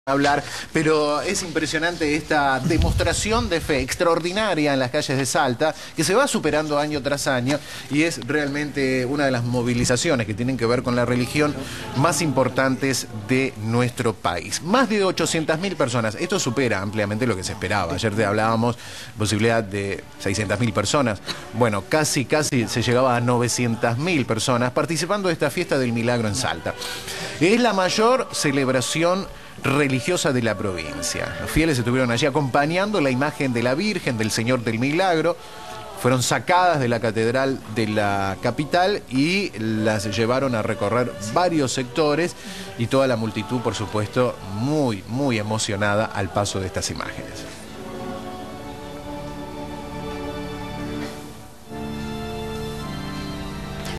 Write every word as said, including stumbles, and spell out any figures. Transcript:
hablar, pero es impresionante esta demostración de fe extraordinaria en las calles de Salta, que se va superando año tras año y es realmente una de las movilizaciones que tienen que ver con la religión más importantes de nuestro país. Más de ochocientas mil personas, esto supera ampliamente lo que se esperaba. Ayer te hablábamos posibilidad de seiscientas mil personas, bueno, casi casi se llegaba a novecientas mil personas participando de esta fiesta del milagro en Salta. Es la mayor celebración religiosa de la provincia. Los fieles estuvieron allí acompañando la imagen de la Virgen, del Señor del Milagro. Fueron sacadas de la catedral de la capital y las llevaron a recorrer varios sectores y toda la multitud, por supuesto, muy, muy emocionada al paso de estas imágenes.